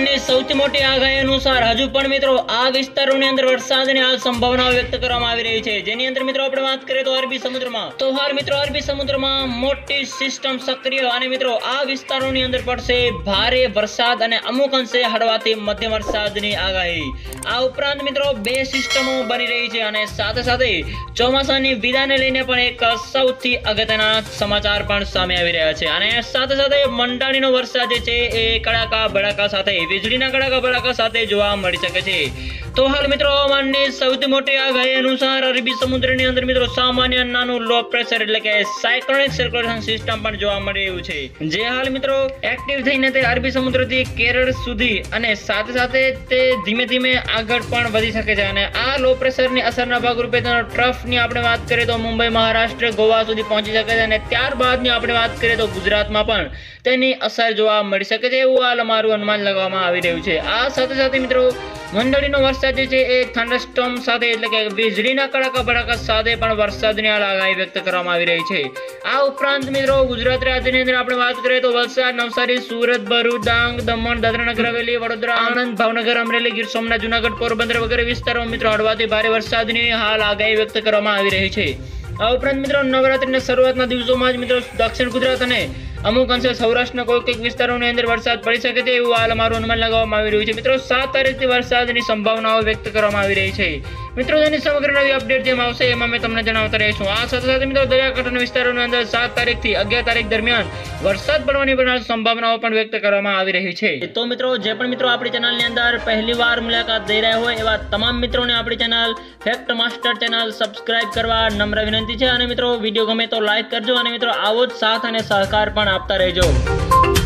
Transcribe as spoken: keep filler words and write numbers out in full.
હવામાનની સૌથી મોટી આગાહી અનુસાર હજુ પણ મિત્રો આ વિસ્તારોની અંદર વરસાદની હાલ સંભાવનાઓ વ્યક્ત કરવામાં આવી રહી છે, જેની અંદર મિત્રો આપણે વાત કરીએ તો અરબી સમુદ્રમાં તો હાલ મિત્રો અરબી સમુદ્રમાં મોટી સિસ્ટમ સક્રિય અને મિત્રો આ વિસ્તારોની અંદર પડશે ભારે વરસાદ અને અમુક અંશે હળવાથી મધ્યમ વરસાદની આગાહી। આ ઉપરાંત મિત્રો બે સિસ્ટમો બની રહી છે અને સાથે સાથે ચોમાસાની વિદાયને લઈને પણ એક સૌથી અગત્યના સમાચાર પણ સામે આવી રહ્યા છે અને સાથે સાથે મંડાણીનો વરસાદ જે છે એ કડાકા ભડાકા સાથે વીજળીના કડાકા ભડાકા સાથે જોવા મળી શકે છે। તો હાલ મિત્રો હવામાનની સૌથી મોટી આગાહી અનુસાર અરબી સમુદ્રની અંદર મિત્રો સામાન્ય નાનું લો પ્રેશર એટલે કે સાયક્લોનિક સર્ક્યુલેશન સિસ્ટમ પણ જોવા મળી રહ્યું છે, જે હાલ મિત્રો એક્ટિવ થઈને તે અરબી સમુદ્રથી કેરળ સુધી અને સાથે સાથે તે ધીમે ધીમે આગળ પણ વધી શકે છે અને આ લો પ્રેશરની અસરના ભાગરૂપે તેનો ટ્રફની આપણે વાત કરીએ તો મુંબઈ, મહારાષ્ટ્ર, ગોવા સુધી પહોંચી શકે છે અને ત્યારબાદની આપણે વાત કરીએ તો ગુજરાતમાં પણ તેની અસર જોવા મળી શકે છે એવું હાલ અમારું અનુમાન લગાવવામાં આવી રહ્યું છે। આ સાથે સાથે મિત્રો મંડળીનો વરસાદ જે છે એ થંડરસ્ટોર્મ સાથે એટલે કે વીજળીના કડાકા ભડાકા સાથે પણ વરસાદની હાલ આગાહી વ્યક્ત કરવામાં આવી રહી છે। આ ઉપરાંત મિત્રો ગુજરાત રાજ્યની અંદર આપણે વાત કરીએ તો વલસાડ, નવસારી, સુરત, ભરૂચ, ડાંગ, દમણ, દાદરા નગર હવેલી, વડોદરા, આણંદ, ભાવનગર, અમરેલી, ગીર સોમનાથ, જુનાગઢ, પોરબંદર વગેરે વિસ્તારોમાં મિત્રો હળવાથી ભારે વરસાદની હાલ આગાહી વ્યક્ત કરવામાં આવી રહી છે। આ ઉપરાંત મિત્રો નવરાત્રીના શરૂઆતના દિવસોમાં જ મિત્રો દક્ષિણ ગુજરાત અને અમુક અંશે સૌરાષ્ટ્રના કોઈ કંઈક વિસ્તારોની અંદર વરસાદ પડી શકે છે એવું હાલ અમારું અનુમાન લગાવવામાં આવી રહ્યું છે। મિત્રો સાત તારીખથી વરસાદની સંભાવનાઓ વ્યક્ત કરવામાં આવી રહી છે। મિત્રો તેની સમગ્ર નવી અપડેટ જેમ આવશે એમાં અમે તમને જણાવતા રહીશું। આ સાથે સાથે મિત્રો દરિયાકાંઠાના વિસ્તારોની અંદર સાત તારીખથી અગિયાર તારીખ દરમિયાન વરસાદ પડવાની પણ સંભાવનાઓ પણ વ્યક્ત કરવામાં આવી રહી છે। તો મિત્રો જે પણ મિત્રો આપણી ચેનલની અંદર પહેલી વાર મુલાકાત દઈ રહ્યા હોય એવા તમામ મિત્રોને આપણી channel Fact Master channel subscribe કરવા નમ્ર વિનંતી છે અને મિત્રો વિડીયો ગમે તો લાઈક કરજો અને મિત્રો આવો જ સાથ અને સહકાર પણ આપતા રહેજો।